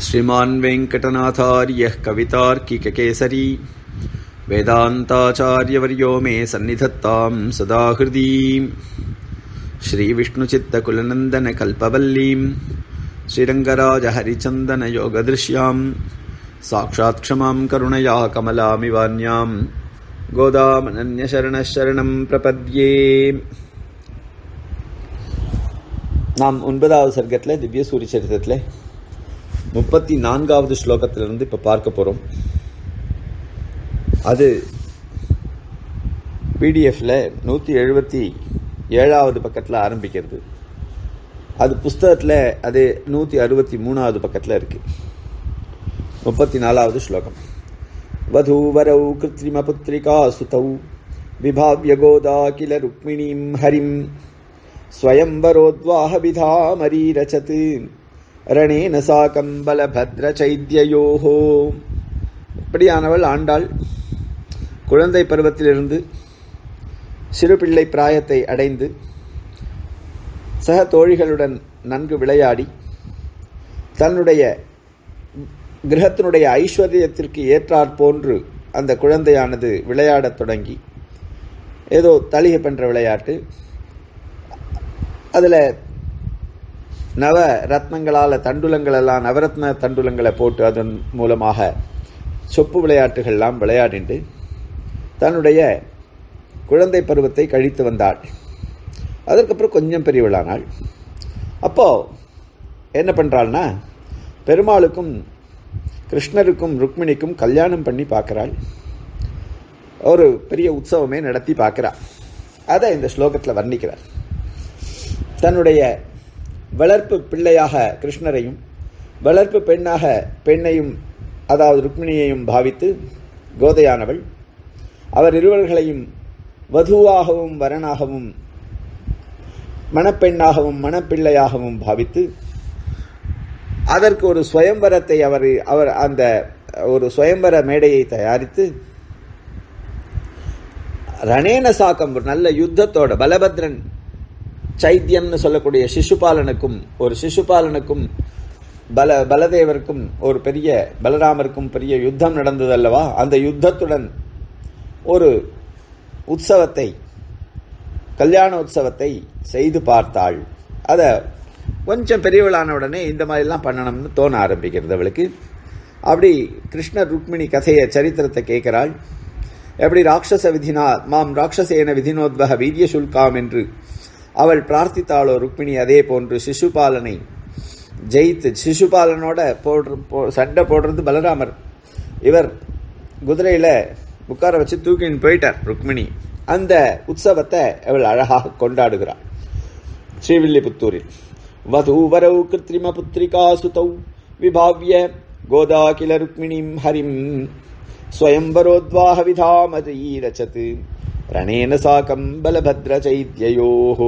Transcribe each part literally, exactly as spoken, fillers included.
श्रीमान् वेंकटनाथार्यः कवितार्किककेसरी वेदान्ताचार्यवर्यो मे सन्निधत्तां सदा हृदि श्रीविष्णुचित्तकुलनन्दनकल्पवल्लीं श्रीरङ्गराजहरिचन्दनयोगदृश्यां साक्षात् क्षमां करुणया कमलामिवान्यां गोदामनन्यशरणः शरणं प्रपद्ये. நாம் ஒன்பதாவது சர்க்கத்தில் திவ்ய சூரிய சரித்திரத்தில் முப்பத்தி நான்காவது ஸ்லோகத்திலிருந்து இப்போ பார்க்க போகிறோம். அது பிடிஎஃப்ல நூற்றி எழுபத்தி ஏழாவது பக்கத்தில் ஆரம்பிக்கிறது. அது புஸ்தகத்தில் அது நூற்றி அறுபத்தி மூணாவது பக்கத்தில் இருக்குது. முப்பத்தி நாலாவது ஸ்லோகம். வதூவரௌ கிருத்ரிமபுத்ரிகா சுதௌ விபாவ்ய கோதா கில ருக்மிணீம் ஹரிம் ஸ்வயம்பரோத்வாஹ விதாமரீரச்சத் ரணேன சாகம் பலபத்ர சைத்யயோஹோ. இப்படியானவள் ஆண்டாள் குழந்தை பருவத்திலிருந்து சிறுபிள்ளை பிராயத்தை அடைந்து சக தோழிகளுடன் நன்கு விளையாடி தன்னுடைய கிரகத்தினுடைய ஐஸ்வர்யத்திற்கு ஏற்றாற் போன்று அந்த குழந்தையானது விளையாடத் தொடங்கி ஏதோ தளிகை பண்ற விளையாட்டு, அதில் நவ ரத்னங்களால் தண்டுலங்களெல்லாம் நவரத்ன தண்டுலங்களை போட்டு அதன் மூலமாக சொப்பு விளையாட்டுகள்லாம் விளையாடிண்டு தன்னுடைய குழந்தை பருவத்தை கழித்து வந்தாள். அதற்கப்புறம் கொஞ்சம் பெரியவளானாள். அப்போது என்ன பண்ணுறாள்னா, பெருமாளுக்கும் கிருஷ்ணருக்கும் ருக்மிணிக்கும் கல்யாணம் பண்ணி பார்க்குறாள். ஒரு பெரிய உற்சவமே நடத்தி பார்க்குறாள். அதை இந்த ஸ்லோகத்தில் வர்ணிக்கிறார். தன்னுடைய வளர்ப்பு பிள்ளையாக கிருஷ்ணரையும் வளர்ப்பு பெண்ணாக பெண்ணையும் அதாவது ருக்மிணியையும் பாவித்து கோதையானவள் அவர் இருவர்களையும் வதுவாகவும் வரனாகவும் மணப்பெண்ணாகவும் மணப்பிள்ளையாகவும் பாவித்து அதற்கு ஒரு சுயம்பரத்தை அவர் அவர் அந்த ஒரு சுயம்பர மேடையை தயாரித்து ரணேன சாக்கம் நல்ல யுத்தத்தோட பலபத்ரன் சைத்தியம்னு சொல்லக்கூடிய சிசுபாலனுக்கும் ஒரு சிசுபாலனுக்கும் பல பலதேவருக்கும் ஒரு பெரிய பலராமருக்கும் பெரிய யுத்தம் நடந்தது அல்லவா, அந்த யுத்தத்துடன் ஒரு உற்சவத்தை கல்யாண உற்சவத்தை செய்து பார்த்தாள். அதை கொஞ்சம் பெரியவளான உடனே இந்த மாதிரிலாம் பண்ணணும்னு தோண ஆரம்பிக்கிறது அவளுக்கு. அப்படி கிருஷ்ணர் ருக்மிணி கதையை சரித்திரத்தை கேட்கிறாள். எப்படி ராட்சச விதினா மாம் ராட்சசேன விதினோத்வக வீரிய சுல்காம் என்று அவள் பிரார்த்தித்தாளோ ருக்மிணி, அதே போன்று சிசுபாலனை ஜெயித்து சிசுபாலனோட போடுற சண்டை போடுறது பலராமர். இவர் குதிரையில் உட்கார வச்சு தூக்கின்னு போயிட்டார் ருக்மிணி. அந்த உற்சவத்தை அவள் அழகாக கொண்டாடுகிறாள். ஸ்ரீவில்லிபுத்தூரில் வதூவரௌ கிருத்ரிம புத்ரிகா சுதௌ விபாவ்ய கோதா கில ருக்மிணீம் ஹரிம் ஸ்வயம்பரோத்வாஹ விதாமரீரச்சத் ரணேன சாகம் பலபத்ர சைத்யயோஹோ.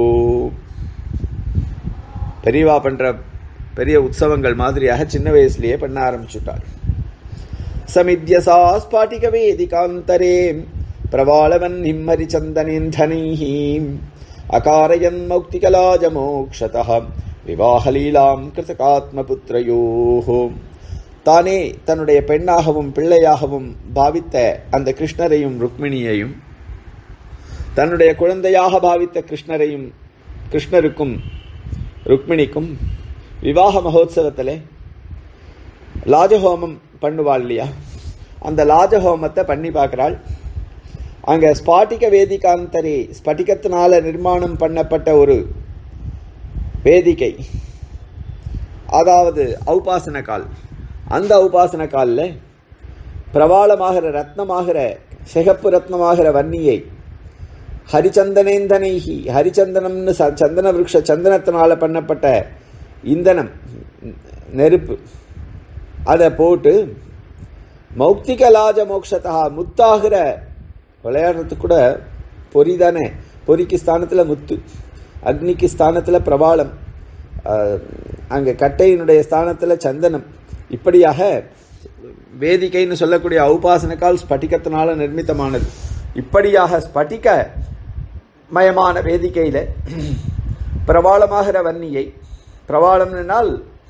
பெரியவா பண்ற பெரிய உற்சவங்கள் மாதிரியாக சின்ன வயசுலேயே பண்ண ஆரம்பிச்சுட்டாள். சமித்யசா ஸ்பாட்டிக வேதிகாந்தரே பிரவாளவன் ஹிம்மரி சந்தனேந்தனைஹி அகாரயன் மௌக்திகலாஜ மோக்ஷதஹ விவாஹலீலாம் கிருதகாத்மபுத்ரயோஹோ. தானே தன்னுடைய பெண்ணாகவும் பிள்ளையாகவும் பாவித்த அந்த கிருஷ்ணரையும் ருக்மிணியையும் தன்னுடைய குழந்தையாக பாவித்த கிருஷ்ணரையும் கிருஷ்ணருக்கும் ருக்மிணிக்கும் விவாக மகோத்சவத்தில் லாஜஹோமம் பண்ணுவாள் இல்லையா, அந்த லாஜஹோமத்தை பண்ணி பார்க்குறாள். அங்கே ஸ்பாட்டிக வேதிகாந்தரே ஸ்பட்டிகத்தினால நிர்மாணம் பண்ணப்பட்ட ஒரு வேதிகை, அதாவது ஔபாசன கால். அந்த உபாசன காலில் பிரபாளமாகிற ரத்னமாகிற சிகப்பு ரத்னமாகிற வன்னியை ஹரிச்சந்தனேந்தனைஹி ஹரிச்சந்தனம்னு சந்தன விருட்ச சந்தனத்தினால பண்ணப்பட்ட இந்தனம் நெருப்பு அதை போட்டு மௌக்திகலாஜ மோக்ஷதா முத்தாகிற விளையாடுறதுக்கு கூட பொறி தானே, பொறிக்கு ஸ்தானத்தில் முத்து, அக்னிக்கு ஸ்தானத்தில் பிரபாளம், அங்கே கட்டையினுடைய ஸ்தானத்தில் சந்தனம், இப்படியாக வேதிகைன்னு சொல்லக்கூடிய ஔபாசனக்கால் ஸ்பட்டிகத்தினால நிர்மித்தமானது. இப்படியாக ஸ்பட்டிக மயமான வேதிக்கையில் பிரபாளமாகிற வன்னியை, பிரபாளம்னால்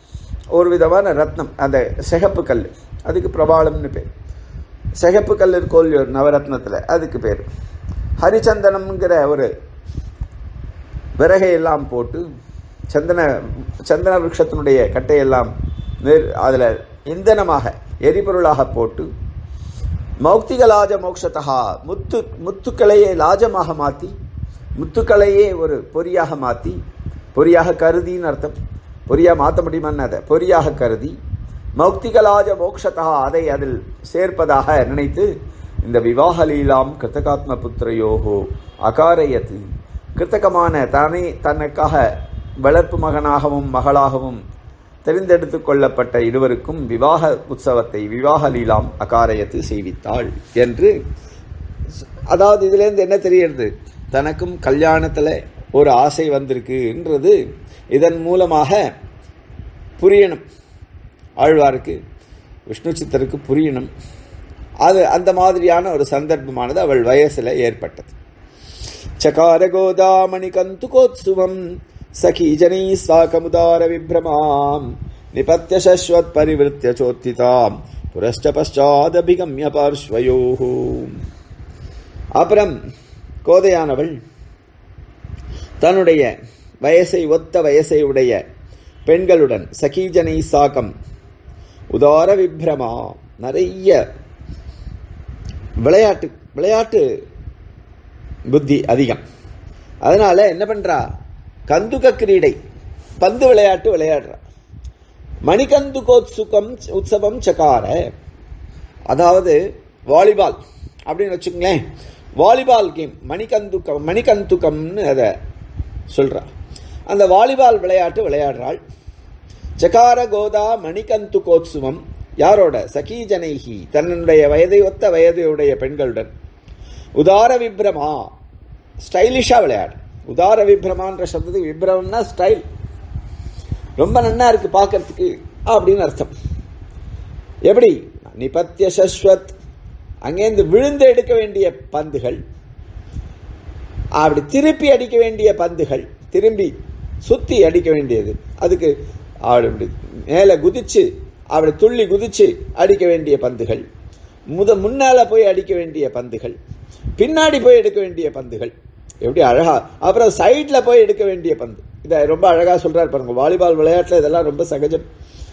ஒரு விதமான ரத்னம், அந்த சிகப்பு கல், அதுக்கு பிரபாளம்னு பேர். சிகப்பு கல் இருக்கோல் நவரத்னத்தில், அதுக்கு பேர். ஹரிச்சந்தனம்ங்கிற ஒரு விறகையெல்லாம் போட்டு சந்தன சந்தன விருட்சத்தினுடைய கட்டையெல்லாம் நேர் அதில் இந்தனமாக எரிபொருளாக போட்டு மௌக்திக லாஜ மோக்ஷதா முத்து முத்துக்களையே லாஜமாக மாற்றி, முத்துக்களையே ஒரு பொறியாக மாற்றி, பொறியாக கருதின்னு அர்த்தம், பொறியாக மாற்ற முடியுமான்னு அதை பொறியாக கருதி மௌக்திகலாஜ மோக்ஷதா அதை அதில் சேர்ப்பதாக நினைத்து இந்த விவாக லீலாம் கிருத்தகாத்ம புத்திரையோகோ அகாரயத்து, கிருத்தகமான தானே தனக்காக வளர்ப்பு மகனாகவும் மகளாகவும் தெரிந்தெடுத்து கொள்ளப்பட்ட இருவருக்கும் விவாக உற்சவத்தை விவாக லீலாம் அகாரயத்து செய்வித்தாள் என்று. அதாவது இதிலேருந்து என்ன தெரிகிறது, தனக்கும் கல்யாணத்தில் ஒரு ஆசை வந்திருக்குன்றது இதன் மூலமாக புரியணும், ஆழ்வாருக்கு விஷ்ணு சித்தருக்கு புரியணும். அது அந்த மாதிரியான ஒரு சந்தர்ப்பமானது அவள் வயசில் ஏற்பட்டது. சகார கோதாமணி கந்துகோத்சுவம் சகி ஜனை சாகமுதார விப்ரமாம் நிபத்ய சஸ்வத் பரிவிருத்திய சோத்திதாம் புரஷ்ட பశ్చాதபிகம்ய பார்ஷ்வயோஹு. அப்புறம் கோதையானவள் தன்னுடைய வயசை ஒத்த வயசை உடைய பெண்களுடன் சகீஜனை சாகம் உதார விப்ரமா, நிறைய விளையாட்டு விளையாட்டு புத்தி அதிகம். அதனால என்ன பண்றா, கந்துக கிரீடை பந்து விளையாட்டு விளையாடுறா. மணிகந்துகோத்சுகம் உற்சவம் சகார, அதாவது வாலிபால் அப்படின்னு வச்சுங்களேன், வாலிபால் கேம் மணிகந்துகம் மணிகந்துகம்னு அதை சொல்றா. அந்த வாலிபால் விளையாட்டு விளையாடுறாள். சகார கோதா மணிகந்துகோத்சுவம், யாரோட, சகீஜனைஹி தன்னுடைய வயதை ஒத்த வயதையுடைய பெண்களுடன். உதார விப்ரமா, ஸ்டைலிஷா விளையாடு. உதார விப்ரமான்ற சப்தத்துக்கு விப்ரம்னா ஸ்டைல், ரொம்ப நன்னா இருக்கு பார்க்கறதுக்கு அப்படின்னு அர்த்தம். எப்படி, நிபத்திய சஸ்வத், அங்கேருந்து விழுந்து எடுக்க வேண்டிய பந்துகள், அப்படி திருப்பி அடிக்க வேண்டிய பந்துகள், திரும்பி சுத்தி அடிக்க வேண்டியது, அதுக்கு அப்படி மேலே குதிச்சு அப்படி துள்ளி குதிச்சு அடிக்க வேண்டிய பந்துகள், முத முன்னால போய் அடிக்க வேண்டிய பந்துகள், பின்னாடி போய் எடுக்க வேண்டிய பந்துகள், எப்படி அழகா, அப்புறம் சைட்ல போய் எடுக்க வேண்டிய பந்து. இதை ரொம்ப அழகா சொல்றாரு பாருங்க. வாலிபால் விளையாட்டுல இதெல்லாம் ரொம்ப சகஜம்.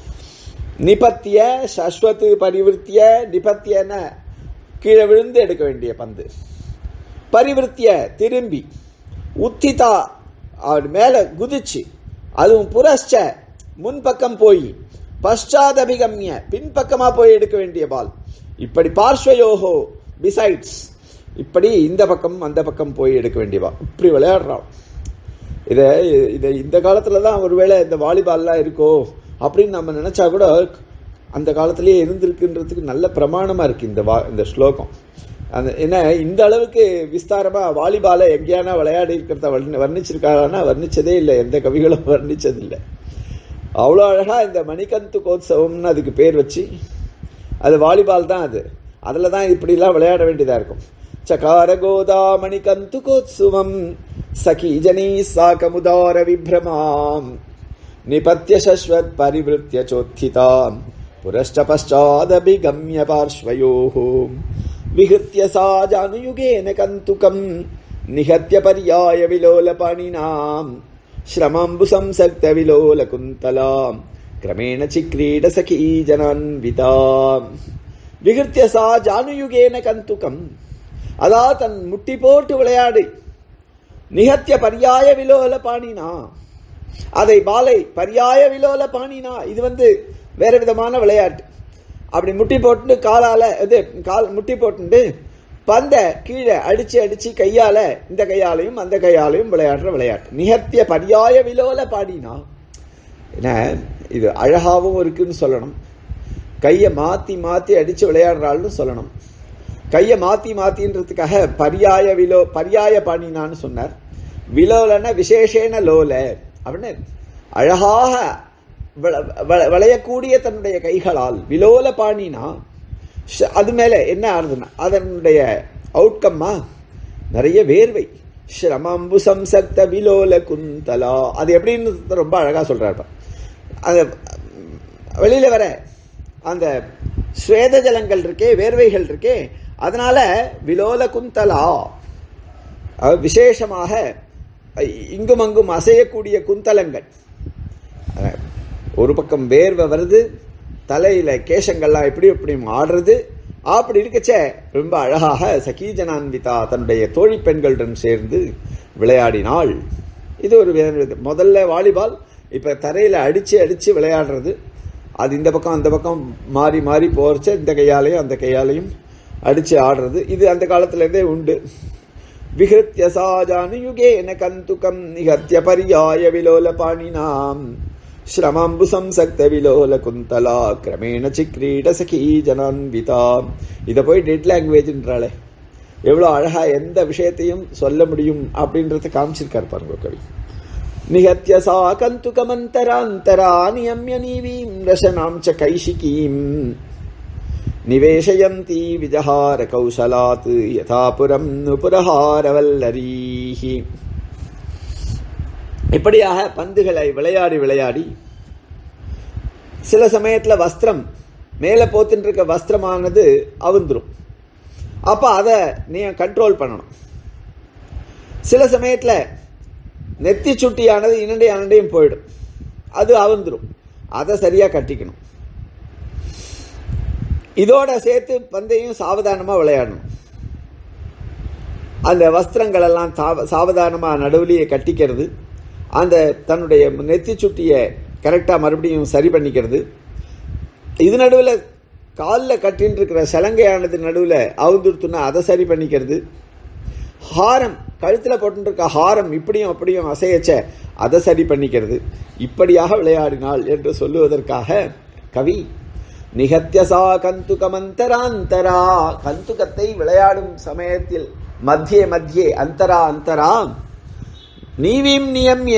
நிபத்திய சஸ்வத்து பரிவிருத்திய, நிபத்தியன கீழே விழுந்து எடுக்க வேண்டிய பந்து, பரிவிருத்திய திரும்பி, உத்திதா அவர் மேல குதிச்சு, அதுவும் புரஷ்ச முன்பக்கம் போய், பశ్చాதபிகம்ய பின்பக்கமா போய் எடுக்க வேண்டிய பால், இப்படி பார்ஷ்வயோகோ பிசைட்ஸ், இப்படி இந்த பக்கம் அந்த பக்கம் போய் எடுக்க வேண்டிய பால், இப்படி விளையாடுறான். இதை இதை இந்த காலத்துல தான் ஒருவேளை இந்த வாலிபால்லாம் இருக்கோ அப்படின்னு நம்ம நினைச்சா கூட அந்த காலத்திலேயே இருந்திருக்குன்றதுக்கு நல்ல பிரமாணமா இருக்கு இந்த வா இந்த ஸ்லோகம். அந்த என்ன இந்த அளவுக்கு விஸ்தாரமா வாலிபாலை எங்கேயானா விளையாடி இருக்கிறத வர்ணி வர்ணிச்சிருக்காரானா வர்ணிச்சதே இல்லை, எந்த கவிகளும் வர்ணிச்சதில்லை. அவ்வளோ அழகா இந்த மணிகந்துகோத்சவம்னு அதுக்கு பேர் வச்சு, அது வாலிபால் தான், அது அதில் தான் இப்படிலாம் விளையாட வேண்டியதாக இருக்கும். சகார கோதா மணிகந்துகோத்சுவம் சகீஜனீ சாகமுதார விப்ரமாம் நிபத்ய சஸ்வத் பரிவிருத்திய சோத்திதாம் புரஷ்ட பశ్చాதபிகம்ய பார்ஷ்வயோஹு விஹித்ய சா ஜானுயுகேன கந்துகம் நிஹத்ய பர்யாய விலோலபாணினாம் ஸ்ரமம்பு சம்சக்த விலோல குந்தலாம் கிரமேண சிக்ரீட சகீ ஜனான்விதாம். விஹித்ய சா ஜானுயுகேன கந்துகம், அதா தன் முட்டி போட்டு விளையாடு. நிஹத்ய பர்யாய விலோல பாணினா, அதை பாலை பர்யாய விலோல பாணினா, இது வந்து வேற விதமான விளையாட்டு. அப்படி முட்டி போட்டு காலால இது கால் முட்டி போட்டு பந்த கீழே அடிச்சு அடிச்சு கையால இந்த கையாலையும் அந்த கையாலையும் விளையாடுற விளையாட்டு. நிஹத்திய பர்யாய விலோல பாடினா, என்ன இது அழகாவும் இருக்குன்னு சொல்லணும், கையை மாத்தி மாத்தி அடிச்சு விளையாடுறாள்னு சொல்லணும். கையை மாத்தி மாத்தின்றதுக்காக பர்யாய விலோ பர்யாய பாணினான்னு சொன்னார். விலோலன விசேஷேன லோல அப்படின்னு அழகாக விளையக்கூடிய தன்னுடைய கைகளால் விலோல பாணினா, அது மேல என்ன ஆறுதுன்னா அதனுடைய அவுட்கம்மா நிறைய வேர்வை. ஸ்ரமம்பு சம்சக்த விலோல குந்தலா, அது எப்படின்னு ரொம்ப அழகா சொல்றாரு. அது வெளியில் வர அந்த ஸ்வேத ஜலங்கள் இருக்கே, வேர்வைகள் இருக்கே, அதனால விலோல குந்தலா, விசேஷமாக இங்கும் அங்கும் அசையக்கூடிய குந்தலங்கள். ஒரு பக்கம் வேர்வை வருது, தலையில கேசங்கள்லாம் எப்படி எப்படியும் ஆடுறது. அப்படி இருக்கச்ச ரொம்ப அழகாக சகீஜனான்விதா தன்னுடைய தோழி பெண்களுடன் சேர்ந்து விளையாடினாள். இது ஒரு முதல்ல வாலிபால், இப்ப தரையில அடிச்சு அடிச்சு விளையாடுறது. அது இந்த பக்கம் அந்த பக்கம் மாறி மாறி போறச்ச இந்த கையாலையும் அந்த கையாலையும் அடிச்சு ஆடுறது. இது அந்த காலத்துல இருந்தே உண்டு. விஹத்ய சாஜானுயுகேன கந்துகம் நிகத்ய பரியாய விலோல பாணினாம் ஸ்ரமாம்பு சம்சக்த விலோல குந்தலா கிரமேண சிக்ரீட சகீ ஜனான்விதா. இதை போய் டெட் லாங்குவேஜ்ன்றாலே எவ்வளோ அழகா எந்த விஷயத்தையும் சொல்ல முடியும் அப்படின்றத காமிச்சிருக்காரு பாருங்க கவி. நிகத்ய சா கந்துகமந்தராந்தரா நியம்ய நீவீம் ரசனாம் ச கைஷிகீம் நிவேஷயந்தி விஜஹார கௌசலாத் யதாபுரம் நுபுரஹாரவல்லரீஹி. இப்படியாக பந்துகளை விளையாடி விளையாடி சில சமயத்துல வஸ்திரம் மேல போத்துட்டு இருக்க வஸ்திரமானது அவுந்துரும். அப்ப அதை நீ கண்ட்ரோல் பண்ணணும். சில சமயத்துல நெத்தி சுட்டியானது இன்னண்டை அனண்டையும் போயிடும், அது அவுந்துரும், அதை சரியா கட்டிக்கணும். இதோட சேர்த்து பந்தையும் சாவதானமா விளையாடணும். அந்த வஸ்திரங்கள் எல்லாம் சாவதானமா நடுவுலையே கட்டிக்கிறது, அந்த தன்னுடைய நெத்தி சுட்டிய கரெக்டா மறுபடியும் சரி பண்ணிக்கிறது. இது நடுவில் காலில் கட்டின்னு இருக்கிற சலங்கையானது நடுவில் அவுந்துடுத்துனா அதை சரி பண்ணிக்கிறது. ஹாரம் கழுத்தில் போட்டுருக்க ஹாரம் இப்படியும் அப்படியும் அசையச்ச அதை சரி பண்ணிக்கிறது. இப்படியாக விளையாடினாள் என்று சொல்லுவதற்காக கவி நிகத்யசா கந்துகமந்தராந்தரா, கந்துகத்தை விளையாடும் சமயத்தில் மத்தியே மத்தியே அந்தரா அந்தரா நீவீம் நியம்ய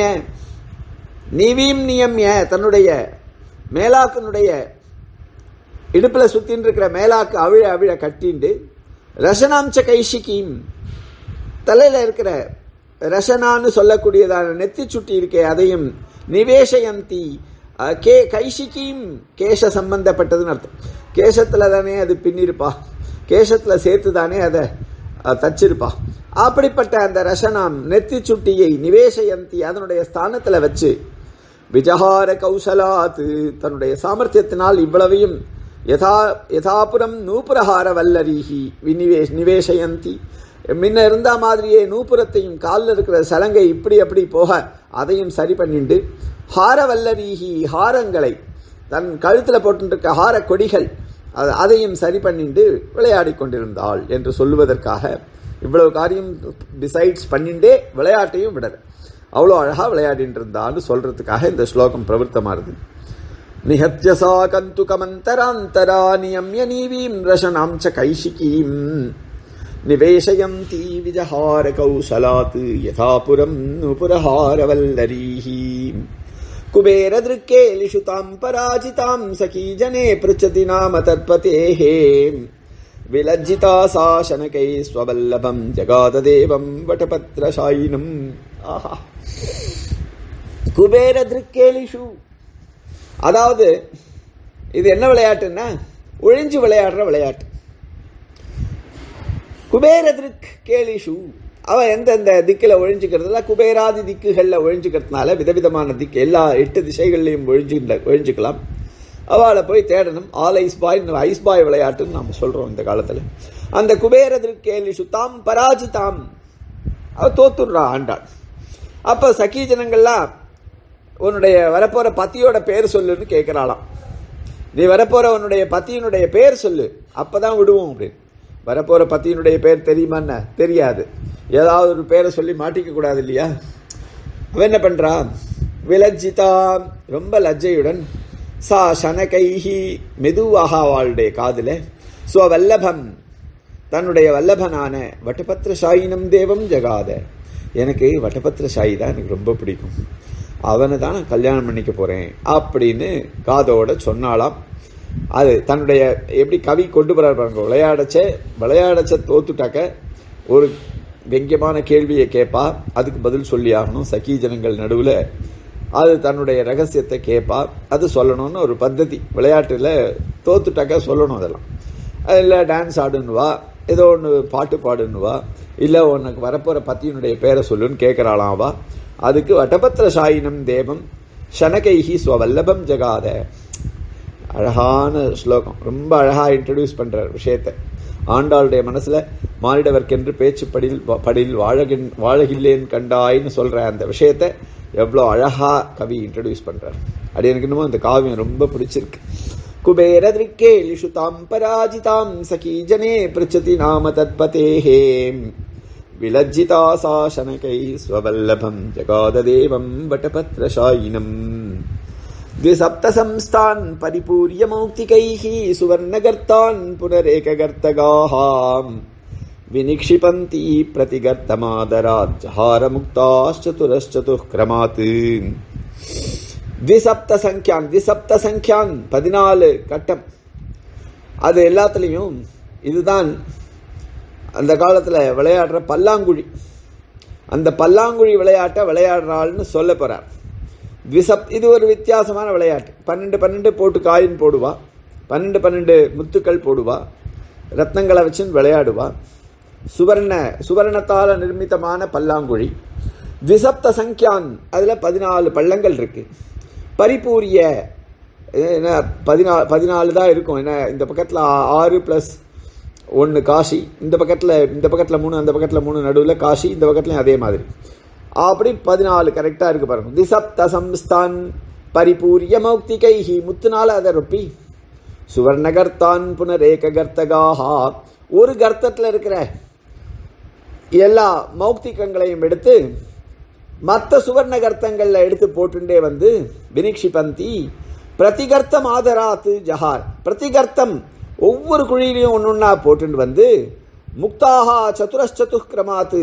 நீவீம் நியம்ய தன்னுடைய மேலாக்கினுடைய இடுப்பில் சுத்தின்னு இருக்கிற மேலாக்கு அவிழ அவிழ கட்டிண்டு ரசனாம்ச கைஷிகீம் தலையில் இருக்கிற ரசனான்னு சொல்லக்கூடியதான நெத்தி சுட்டி இருக்கே அதையும் நிவேஷயந்தி கே கைஷிகீம் கேச சம்பந்தப்பட்டதுன்னு அர்த்தம். கேசத்துல தானே அது பின்னிருப்பா, கேசத்துல சேர்த்து தானே அதை தச்சிருப்பா. அப்படிப்பட்ட அந்த ரசனாம் நெத்தி சுட்டியை நிவேஷயந்தி அதனுடைய ஸ்தானத்துல வச்சு விஜஹார கௌசலாத்து தன்னுடைய சாமர்த்தியத்தினால் இவ்வளவையும் யதா யதாபுரம் நூபுரஹார வல்லரீஹி விநிவேஷ் நிவேஷயந்தி முன்ன இருந்த மாதிரியே நூபுரத்தையும் காலில் இருக்கிற சலங்கை இப்படி அப்படி போக அதையும் சரி பண்ணிண்டு ஹாரவல்லரீஹி ஹாரங்களை தன் கழுத்தில் போட்டுருக்க ஹார கொடிகள் அதையும் சரி பண்ணிண்டு விளையாடி கொண்டிருந்தாள் என்று சொல்லுவதற்காக இவ்வளவு காரியம் டிசைட்ஸ் பண்ணிண்டே விளையாட்டையும் விடல, அவ்வளோ அழகா விளையாடிட்டு இருந்தான்னு சொல்றதுக்காக இந்த ஸ்லோகம் பிரவருத்தமானது. நிஹத்யசா கந்துகமந்தராந்தரா நியம்ய நீவீம் ரசனாம் ச கைஷிகீம் நிவேஷயந்தி விஜஹார கௌசலாத் யதாபுரம் நுபுரஹாரவல்லரீஹி குபேர திருக்கேலிஷு தாம் பராஜிதாம் சகீஜனே ப்ருச்சதி நாம தத்பதேஹே விலஜ்ஜிதா சா சனகை ஸ்வவல்லபம் ஜகாத தேவம் வடபத்ரசாயினம். ஆஹா, குபேர திருக்கேலிஷு, அதாவது இது என்ன விளையாட்டுன்னா ஒழிஞ்சு விளையாடுற விளையாட்டு. குபேர திக் கேலிஷு, அவன் எந்தெந்த திக்கில் ஒழிஞ்சுக்கிறதுல குபேராதி திக்குகளில் ஒழிஞ்சுக்கிறதுனால விதவிதமான திக்கு எல்லா எட்டு திசைகள்லையும் ஒழிஞ்சு ஒழிஞ்சுக்கலாம். அவளை போய் தேடணும். All ice boy ice boy விளையாட்டுன்னு நாம் சொல்றோம் இந்த காலத்தில். அந்த குபேர திக் கேலிஷு தாம் பராஜிதாம், அவ தோத்துடுறா ஆண்டாள். அப்போ சகீ ஜனங்கள்லாம் உன்னுடைய வரப்போற பத்தியோட பேர் சொல்லுன்னு கேட்கிறாளாம். நீ வரப்போற உன்னுடைய பத்தியினுடைய பேர் சொல்லு, அப்பதான் விடுவோம் அப்படின்னு. வரப்போற பத்தியினுடைய பேர் தெரியுமான்னு தெரியாது, ஏதாவது ஒரு பேரை சொல்லி மாட்டிக்க கூடாது இல்லையா. அவன் என்ன பண்றான், விலஜ்ஜிதா ரொம்ப லஜ்ஜையுடன் சா சனகைஹி மெதுவாக அவளுடைய காதுல ஸ்வவல்லபம் தன்னுடைய வல்லபனான வட்டபத்திர சாயினம் தேவம் ஜகாத, எனக்கு வட்டபத்திர சாயி தான் எனக்கு ரொம்ப பிடிக்கும், அவனை தான் நான் கல்யாணம் பண்ணிக்க போறேன் அப்படின்னு காதோட சொன்னாலாம். அது தன்னுடைய எப்படி கவி கொண்டு போறாரு பாருங்க. விளையாடச்ச விளையாடச்ச தோத்துட்டாக்க ஒரு வெங்கியமான கேள்வியை கேட்பா, அதுக்கு பதில் சொல்லி ஆகணும். சகீ ஜனங்கள் நடுவில் அது தன்னுடைய ரகசியத்தை கேட்பா. அது சொல்லணும்னு ஒரு பద్ధதி. விளையாட்டில் தோத்துட்டாக்கா சொல்லணும். அதெல்லாம் இல்லை டான்ஸ் ஆடுன்னுவா, ஏதோ ஒன்று பாட்டு பாடுன்னுவா, இல்லை உனக்கு வரப்போகிற பத்தியினுடைய பேரை சொல்லுன்னு கேட்குறாளாவா. அதுக்கு வட்டபத்திர சாயினம் தேவம் ஷனகைஹி ஸ்வவல்லபம் ஜகாத. அழகான ஸ்லோகம், ரொம்ப அழகாக இன்ட்ரடியூஸ் பண்ணுறார் விஷயத்தை. ஆண்டாளுடைய மனசில் மானிடவர்க்கென்று பேச்சு படில் படில் வாழகின் வாழகில்லேன் கண்டாயின்னு சொல்கிற அந்த விஷயத்தை எவ்வளோ அழகாக கவி இன்ட்ரடியூஸ் பண்ணுறார். அப்படி எனக்கு இன்னமும் அந்த காவியம் ரொம்ப பிடிச்சிருக்கு. குபேர திருக்கேலிஷு தாம் பராஜிதாம் சகீ ஜனே பிருச்சதி நாம தத்பதேஹே விலஜ்ஜிதா சா ஷனகை ஸ்வவல்லபம் ஜகாத தேவம் வட்டபத்ரசாயினம். द्विसप्तसंस्थान् परिपूर्य मौक्तिकैः सुवर्णगर्तान् पुनरेकगर्तगाः विनिक्षिपन्ति प्रतिगर्तमादरात् जहारमुक्ताश्चतुरश्चतुःक्रमात्. द्विसप्तसङ्ख्यान् द्विसप्तसङ्ख्यान् பதினாலு கட்டம். அது எல்லாத்துலேயும் இதுதான் அந்த காலத்தில் விளையாடுற பல்லாங்குழி. அந்த பல்லாங்குழி விளையாட்டை விளையாடுறாள்னு சொல்ல போகிறார். த்விசப் இது ஒரு வித்தியாசமான விளையாட்டு. பன்னெண்டு பன்னெண்டு போட்டு காயின் போடுவா, பன்னெண்டு பன்னெண்டு முத்துக்கள் போடுவா, ரத்னங்களை வச்சு விளையாடுவா. சுவர்ண சுவர்ணத்தால் நிர்மித்தமான பல்லாங்குழி. த்விசப்த சங்கியான், அதில் பதினாலு பள்ளங்கள் இருக்கு. பரிபூரிய என்ன பதினாலு பதினாலு தான் இருக்கும். என்ன இந்த பக்கத்தில் ஆறு ப்ளஸ் ஒன்று காசி, இந்த பக்கத்தில் இந்த பக்கத்தில் மூணு, அந்த பக்கத்தில் மூணு, நடுவில் காசி, இந்த பக்கத்துலையும் அதே மாதிரி. அப்படி பதினாலு கரெக்டாக இருக்கு பாருங்க. திசப்த சம்ஸ்தான் பரிபூரிய மௌக்திகைஹி, முத்துனால அதை ரொப்பி. சுவர்ணகர்த்தான் புனரேக கர்த்தகாஹா, ஒரு கர்த்தத்தில் இருக்கிற எல்லா மௌக்திகங்களையும் எடுத்து மற்ற சுவர்ண கர்த்தங்களில் எடுத்து போட்டுண்டே வந்து வினிக்ஷிபந்தி பிரதிகர்த்தம் ஆதராத்து ஜஹார். பிரதிகர்த்தம் ஒவ்வொரு குழியிலையும் ஒன்று ஒன்றா போட்டுண்டு வந்து முக்தாஹா சதுரச்சதுக்கிரமாத்து,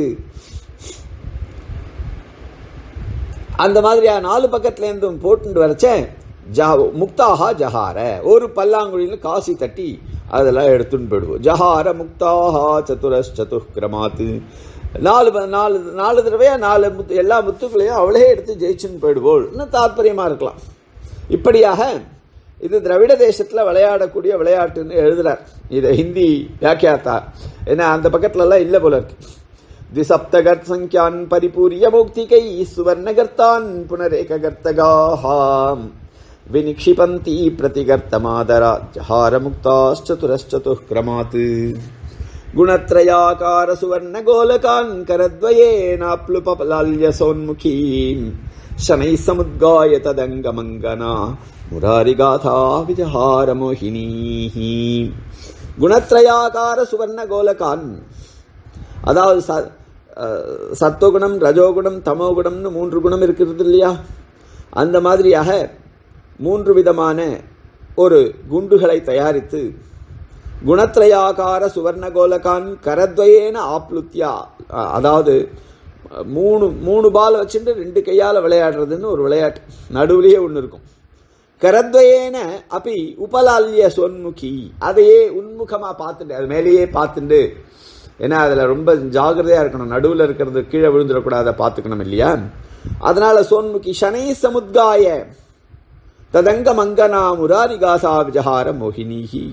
அந்த மாதிரியா நாலு பக்கத்துலேருந்தும் போட்டு வரைச்சேன். ஜா முக்தாஹா ஜஹார, ஒரு பல்லாங்குழியில் காசி தட்டி அதெல்லாம் எடுத்துன்னு போயிடுவோம். ஜஹார முக்தாஹா சதுரச்சதுக்கிரமாத்து, நாலு நாலு நாலு தடவையா நாலு முத்து எல்லா முத்துக்களையும் அவளே எடுத்து ஜெயிச்சுன்னு போயிடுவோள். இன்னும் தாற்பயமாக இருக்கலாம். இப்படியாக இது திராவிட தேசத்தில் விளையாடக்கூடிய விளையாட்டுன்னு எழுதுறார். இதை ஹிந்தி வியாக்கியாத்தா. ஏன்னா அந்த பக்கத்துலலாம் இல்லை போல இருக்கு. द्विसप्तगर्त संख्यान परिपूर्य मौक्तिकै सुवर्णगर्तान् पुनरेकगर्तगाः विनिक्षिपन्ति प्रतिगर्तमादरात् जहारमुक्ताश्चतुरश्चतुःक्रमात्. गुणत्रयाकार सुवर्णगोलकान् करद्वयेनाप्लुपलाल्य सोन्मुखीं शनैः समुद्गाय तदङ्गमङ्गना मुरारिगाथा विजहार मोहिनीः. गुणत्रयाकार सुवर्णगोलकान्, அதாவது சத்துவகுணம், ரஜோகுணம், தமோகுணம்னு மூன்று குணம் இருக்கிறது இல்லையா? அந்த மாதிரியாக மூன்று விதமான ஒரு குண்டுகளை தயாரித்து குணத்ரயாகார சுவர்ணகோலகான் கரத்வயேன ஆப்லுத்தியா, அதாவது மூணு மூணு பால் வச்சுட்டு ரெண்டு கையால் விளையாடுறதுன்னு ஒரு விளையாட்டு. நடுவுலேயே ஒன்று இருக்கும். கரத்வயேன அப்படி உபலால்ய சொன்முகி, அதையே உன்முகமாக பார்த்துட்டு அது மேலேயே பார்த்துட்டு, ஏன்னா அதில் ரொம்ப ஜாகிரதையாக இருக்கணும், நடுவில் இருக்கிறது கீழே விழுந்துடக்கூடாத பார்த்துக்கணும் இல்லையா? அதனால சோன்முகி ஷனை சமுத்காய ததங்க மங்கனா முராரிகாசா விஜஹார மோகினிஹி.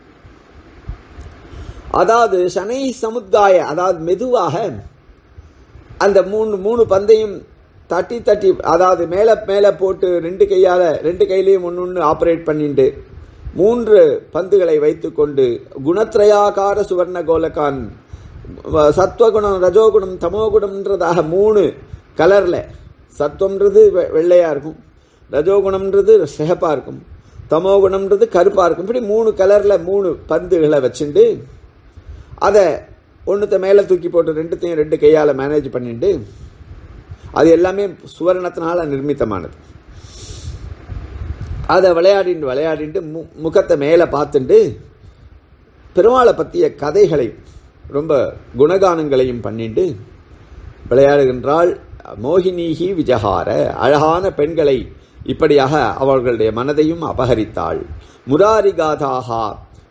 அதாவது ஷனை சமுத்காய, அதாவது மெதுவாக அந்த மூணு மூணு பந்தையும் தட்டி தட்டி, அதாவது மேலே மேலே போட்டு ரெண்டு கையால் ரெண்டு கையிலையும் ஒன்று ஒன்று ஆப்ரேட் பண்ணிட்டு மூன்று பந்துகளை வைத்து கொண்டு குணத்ரயாகார சுவர்ண கோலகான், சத்வகுணம், ரஜோகுணம், தமோகுணம்ன்றதாக மூணு கலரில், சத்வம்ன்றது வெள்ளையாக இருக்கும், ரஜோகுணம்ன்றது சிகப்பாக இருக்கும், தமோகுணம்ன்றது கருப்பாக இருக்கும். இப்படி மூணு கலரில் மூணு பந்துகளை வச்சுட்டு அதை ஒன்றுத்த மேலே தூக்கி போட்டு ரெண்டுத்தையும் ரெண்டு கையால் மேனேஜ் பண்ணிட்டு, அது எல்லாமே சுவர்ணத்தினால நிர்மித்தமானது. அதை விளையாடிட்டு விளையாடிட்டு மு முகத்தை மேலே பார்த்துட்டு பெருமாளை பற்றிய கதைகளை ரொம்ப குணகானங்களையும் பண்ணிட்டு விளையாடுகின்றாள். மோகினிஹி விஜஹார, அழகான பெண்களை இப்படியாக அவர்களுடைய மனதையும் அபகரித்தாள். முராரிகாதாகா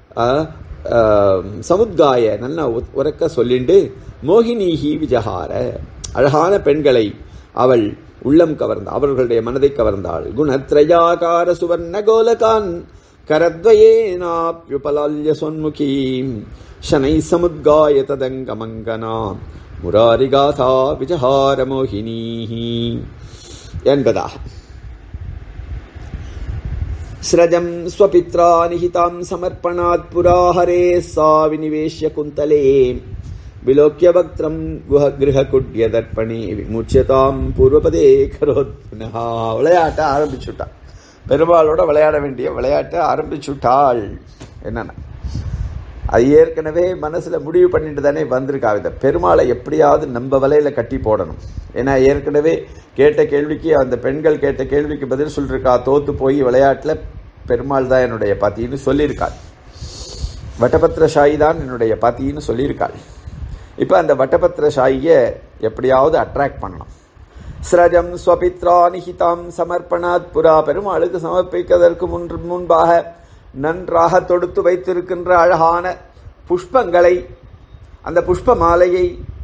சமுத்காய, நல்லா உறக்க சொல்லிண்டு மோகினிஹி விஜஹார, அழகான பெண்களை அவள் உள்ளம் கவர்ந்த அவர்களுடைய மனதை கவர்ந்தாள். குணத்ரயாகார சுவர்ண கோலகான் கரத்வயேனாப்யுபலால்ய சொன்முகீம் ஷனை சமுத்காய ததங்கமங்கனா முராரிகாதா விஜஹார மோகினீ என்பதாக. ஸ்ரஜம் ஸ்வபித்ரா நிஹிதாம் சமர்ப்பணாத் புரா ஹரே சா விநிவேஷ்ய குந்தலே விலோக்கிய பக்திரம் கிரக குட்ய தர்ப்பணி விமுச்சியதாம் பூர்வபதே கரோத் புனஹ. விளையாட்ட ஆரம்பிச்சுட்டாள். பெருமாளோட விளையாட வேண்டிய விளையாட்டை ஆரம்பிச்சுட்டாள். என்னன்னா அது ஏற்கனவே மனசுல முடிவு பண்ணிட்டு தானே வந்திருக்கா. இந்த பெருமாளை எப்படியாவது நம்ம வலையில கட்டி போடணும். ஏன்னா ஏற்கனவே கேட்ட கேள்விக்கு அந்த பெண்கள் கேட்ட கேள்விக்கு பதில் சொல்லிருக்கா. தோத்து போய் விளையாட்டுல பெருமாள் தான் என்னுடைய பாத்தின்னு சொல்லியிருக்காள். வட்டபத்திரசாயி தான் என்னுடைய பாத்தின்னு சொல்லியிருக்காள். இப்ப அந்த வட்டபத்திரசாயியை எப்படியாவது அட்ராக்ட் பண்ணணும். ஸ்ரஜம் ஸ்வபித்ரா நிஹிதாம் சமர்ப்பணாத் புரா, பெருமாளுக்கு சமர்ப்பிப்பதற்கு முன்பு முன்பாக நன்றாக தொடுத்து வைத்திருக்கின்ற அழகான புஷ்பங்களை, அந்த புஷ்ப மாலையை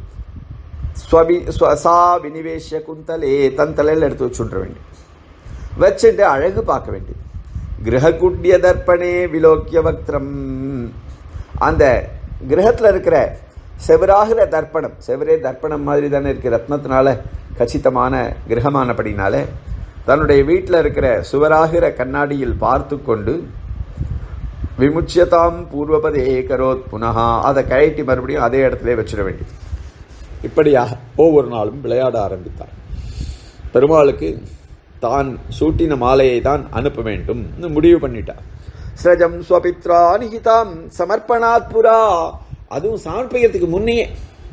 சா விநிவேஷ்ய குந்தலே தன் தலையில் எடுத்து வச்சுட வேண்டியது. வச்சுட்டு அழகு பார்க்க வேண்டியது. கிரககுட்ய தர்ப்பணே விலோக்கிய வக்திரம், அந்த கிரகத்தில் இருக்கிற செவராகிற தர்ப்பணம், செவரே தர்ப்பணம் மாதிரி தானே இருக்கு, ரத்னத்தினால கச்சிதமான கிரகமானபடினால தன்னுடைய வீட்டில் இருக்கிற சுவராகிற கண்ணாடியில் பார்த்து கொண்டு விமுச்சியதாம் பூர்வபதே கரோத் புனஹா, அதை கழட்டி மறுபடியும் அதே இடத்துல வச்சிட வேண்டியது. இப்படியாக ஒவ்வொரு நாளும் விளையாட ஆரம்பித்தார். பெருமாளுக்கு தான் சூட்டின மாலையை தான் அனுப்ப வேண்டும் முடிவு பண்ணிட்டார். ஸ்ரஜம் ஸ்வபித்ரா நிஹிதாம் சமர்ப்பணாத் புரா, அதுவும் சமர்ப்பிக்கிறதுக்கு முன்னையே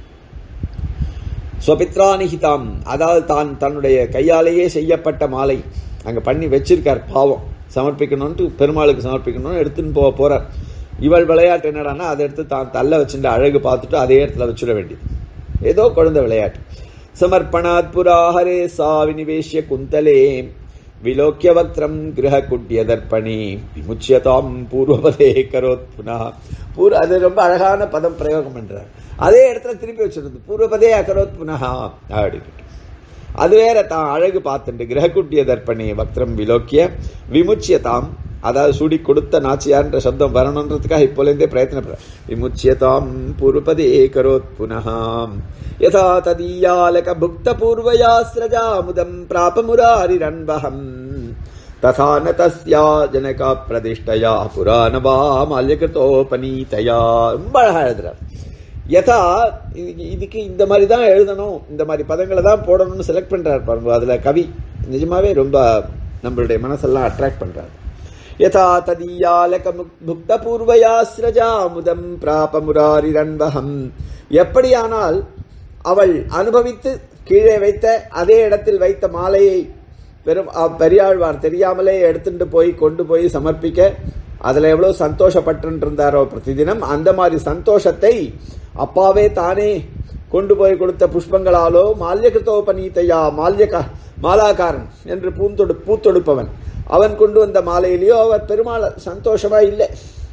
ஸ்வபித்ரா நிஹிதாம், அதாவது தான் தன்னுடைய கையாலேயே செய்யப்பட்ட மாலை அங்க பண்ணி வச்சிருக்கார். பாவம் சமர்ப்பிக்கணும்னு பெருமாளுக்கு சமர்ப்பிக்கணும்னு எடுத்துன்னு போக போறார். இவள் விளையாட்டு என்னடான்னா அதை எடுத்து தான் தள்ள வச்சுட்டு அழகு பார்த்துட்டு அதே இடத்துல வச்சுட வேண்டியது. ஏதோ குழந்தை விளையாட்டு. சமர்ப்பணாத் புரா ஹரே சா விநிவேஷ்ய குந்தலே விலோக்கிய வக்திரம் கிரக குட்ய தர்ப்பணி விமுச்சியதாம் பூர்வபதே கரோத் புனா. பூர்வ அது ரொம்ப அழகான பதம் பிரயோகம் பண்றார். அதே இடத்துல திருப்பி வச்சிருந்தது பூர்வபதே அகரோத் புனஹா அப்படின்னு. அது வேற தான் அழகு பார்த்துட்டு கிரகக்குட்டிய தர்ப்பணி வக்திரம் விலோக்கிய விமுச்சியதாம், அதாவது சுடி கொடுத்த நாச்சியார்ன்ற சப்தம் வரணுன்றதுக்காக இப்போலேருந்தே பிரயத்னப்படுற. விமுச்சியதாம் பூர்வபதே கரோத் புனஹாம் யதா ததீயாலக புக்த பூர்வயா ஸ்ரஜாமுதம் பிராப முராரிரன்வஹம் ததா ந தஸ்யா ஜனக பிரதிஷ்டயா புராணவா மால்யகிருதோபநீதயா. ரொம்ப அழகா எழுதுறார். யதா, இதுக்கு இந்த மாதிரி தான் எழுதணும், இந்த மாதிரி பதங்களை தான் போடணும்னு செலக்ட் பண்றாரு பாருங்க. அதுல கவி நிஜமாவே ரொம்ப நம்மளுடைய மனசெல்லாம் அட்ராக்ட் பண்றாரு. யதா ததீயாலக புக்த பூர்வயா ஸ்ரஜாமுதம் பிராப முராரிரன்வஹம், எப்படியானால் அவள் அனுபவித்து கீழே வைத்த அதே இடத்தில் வைத்த மாலையை பெரும் பெரியாழ்வார் தெரியாமலே எடுத்துட்டு போய் கொண்டு போய் சமர்ப்பிக்க அதுல எவ்வளவு சந்தோஷப்பட்டு இருந்தாரோ பிரதிதினம், அந்த மாதிரி சந்தோஷத்தை அப்பாவே தானே கொண்டு போய் கொடுத்த புஷ்பங்களாலோ மால்யகிருதோபநீதையா, மால்யக மாலாக்காரன் என்று பூந்தொடு பூத்தொடுப்பவன் அவன் கொண்டு வந்த மாலையிலேயோ அவர் பெருமாள் சந்தோஷமா இல்லை.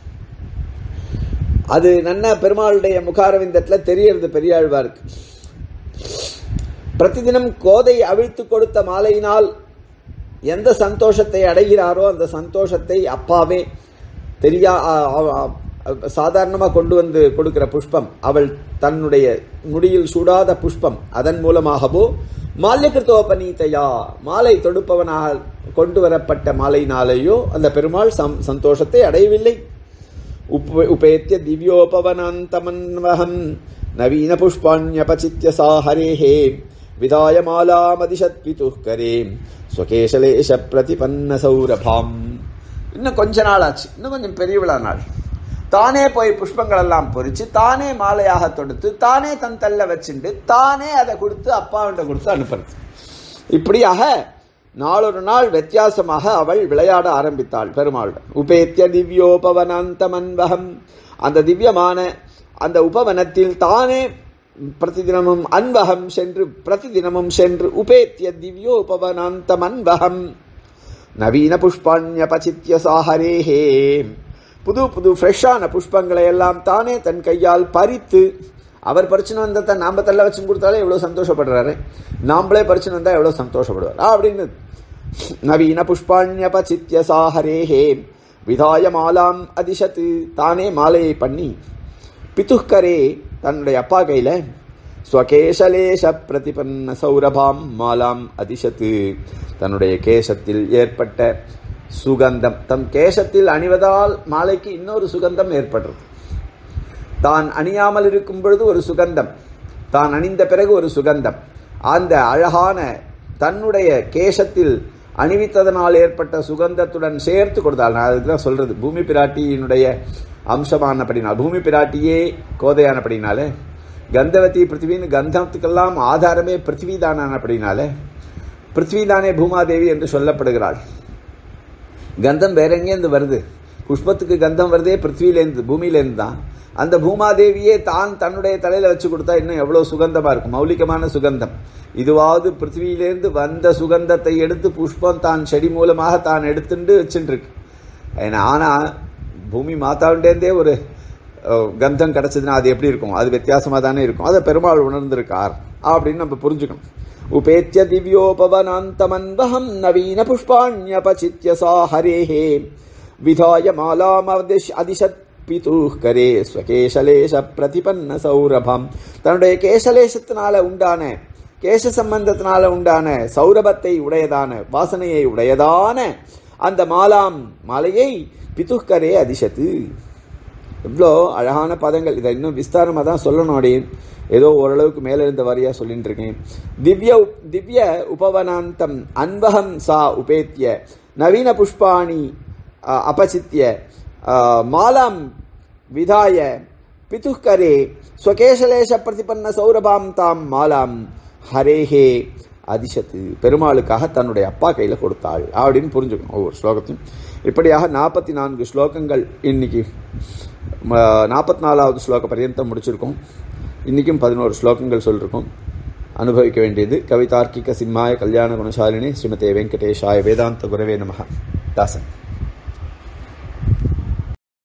அது நன்னா பெருமாளுடைய முகாரவிந்தத்துல தெரியறது பெரியாழ்வாருக்கு. பிரதிதினம் கோதை அவிழ்த்து கொடுத்த மாலையினால் எந்த சந்தோஷத்தை அடைகிறாரோ அந்த சந்தோஷத்தை அப்பாவே தெரியா சாதாரணமாக கொண்டு வந்து கொடுக்கிற புஷ்பம், அவள் தன்னுடைய முடியில் சூடாத புஷ்பம், அதன் மூலமாகவோ மால்யகிருதோபநீதையா மாலை தொடுப்பவனாக கொண்டு வரப்பட்ட மாலையினாலேயோ அந்த பெருமாள் சந்தோஷத்தை அடையவில்லை. உபேத்திய திவ்யோபவனாந்தமன்வஹம் நவீன புஷ்பாண்யபசித்ய சாஹரேஹே விதாய மாலாமதிஷத் பிதுக்கரே ஸ்வகேஷலேஷ பிரதிபன்ன சௌரபாம். இன்னும் கொஞ்ச நாள் ஆச்சு, இன்னும் கொஞ்சம் பெரிய விழா நாள். தானே போய் புஷ்பங்கள் எல்லாம் பொறிச்சு தானே மாலையாக தொடுத்து தானே தன் தள்ள வச்சுட்டு தானே அதை கொடுத்து அப்பாவிட்ட கொடுத்து அனுப்புறது. இப்படியாக நாளொரு நாள் வித்தியாசமாக அவள் விளையாட ஆரம்பித்தாள் பெருமாளுடன். உபேத்திய திவ்யோபவனாந்தமன்வகம், அந்த திவ்யமான அந்த உபவனத்தில் தானே பிரதிதினமும் அன்வகம் சென்று பிரதிதினமும் சென்று உபேத்திய திவ்யோபவனாந்தமன்வகம் நவீன புஷ்பாண்யபசித்ய சாஹரேஹே, புது புது ஃப்ரெஷ்ஷான புஷ்பங்களை எல்லாம் தானே தன் கையால் பறித்து அவர் பறிச்சுன்னு வந்ததை நாம் தள்ள வச்சு கொடுத்தாலே எவ்வளோ சந்தோஷப்படுறாரு, நாம்ளே பறிச்சுன்னு வந்தால் எவ்வளோ சந்தோஷப்படுவார் அப்படின்னு. நவீன புஷ்பாண்யபசித்ய சாஹரேஹே விதாய மாலாம் அதிஷத்து, தானே மாலையை பண்ணி பிதுக்கரே தன்னுடைய அப்பா கையில் ஸ்வகேஷலேஷ பிரதிபன்ன சௌரபாம் மாலாம் அதிஷத்து, தன்னுடைய கேசத்தில் ஏற்பட்ட சுகந்தம், தம் கேசத்தில் அணிவதால் மாலைக்கு இன்னொரு சுகந்தம் ஏற்படுறது. தான் அணியாமல் இருக்கும் பொழுது ஒரு சுகந்தம், தான் அணிந்த பிறகு ஒரு சுகந்தம், அந்த அழகான தன்னுடைய கேசத்தில் அணிவித்ததனால் ஏற்பட்ட சுகந்தத்துடன் சேர்த்து கொடுத்தாள். நான் அதுக்கு தான் சொல்றது, பூமி பிராட்டியினுடைய அம்சமானபடினால், பூமி பிராட்டியே கோதையானபடினாலே, கந்தவதி பிருத்திவின்னு கந்தத்துக்கெல்லாம் ஆதாரமே பிருத்திவிதானபடினாலே பிருத்திவிதானே பூமாதேவி என்று சொல்லப்படுகிறாள். கந்தம் வேற எங்கேருந்து வருது? புஷ்பத்துக்கு கந்தம் வருதே பிருத்திவிலேருந்து, பூமியிலேருந்து தான். அந்த பூமாதேவியே தான் தன்னுடைய தலையில் வச்சு கொடுத்தா இன்னும் எவ்வளோ சுகந்தமாக இருக்கும், மௌலிகமான சுகந்தம். இதுவாவது பிருத்திவியிலேருந்து வந்த சுகந்தத்தை எடுத்து புஷ்பம் தான் செடி மூலமாக தான் எடுத்துட்டு வச்சுட்டுருக்கு. ஆனால் பூமி மாதாவிட்டேருந்தே ஒரு கந்தம் கிடச்சதுன்னா அது எப்படி இருக்கும்? அது வித்தியாசமாக தானே இருக்கும். அதை பெருமாள் உணர்ந்திருக்கார் அப்படின்னு நம்ம புரிஞ்சுக்கணும். உபேத்திய திவ்யோபவனாந்தமன்வஹம் நவீன புஷ்பாண்யபசித்ய சாஹரேஹே விதாய மாலாம் அதிஷத் பிதுக்கரே ஸ்வகேஷலேஷ பிரதிபன்ன சௌரபம், தன்னுடைய கேசலேஷத்தினால உண்டான, கேச சம்பந்தத்தினால உண்டான சௌரபத்தை உடையதான, வாசனையை உடையதான அந்த மாலாம் மாலையை பிதுக்கரே அதிஷத்து. எவ்வளோ அழகான பதங்கள். இதை இன்னும் விஸ்தாரமாக தான் சொல்லணும். அப்படின்னு ஏதோ ஓரளவுக்கு மேலே இருந்த வரியா சொல்லிட்டு இருக்கேன். திவ்ய திவ்ய உபவனாந்தம் அன்பகம் சா உபேத்திய நவீன புஷ்பாணி அபசித்ய மாலாம் விதாய பிதுக்கரே ஸ்வகேஷலேஷ பிரதிபன்ன சௌரபாம் தாம் மாலாம் ஹரேஹே அதிஷத்து, பெருமாளுக்காக தன்னுடைய அப்பா கையில் கொடுத்தாள் அப்படின்னு புரிஞ்சுக்கணும் ஒவ்வொரு ஸ்லோகத்தையும். இப்படியாக நாற்பத்தி நான்கு ஸ்லோகங்கள் இன்னைக்கு நாற்பத்தி நாலாவது ஸ்லோக பர்யந்தம் முடிச்சிருக்கோம். இன்றைக்கும் பதினோரு ஸ்லோகங்கள் சொல்லியிருக்கோம். அனுபவிக்க வேண்டியது கவிதார்க்கிக சிம்மாய கல்யாண குணசாலினி ஸ்ரீமதே வெங்கடேஷாய வேதாந்த குரவே நமஹ. தாசன்.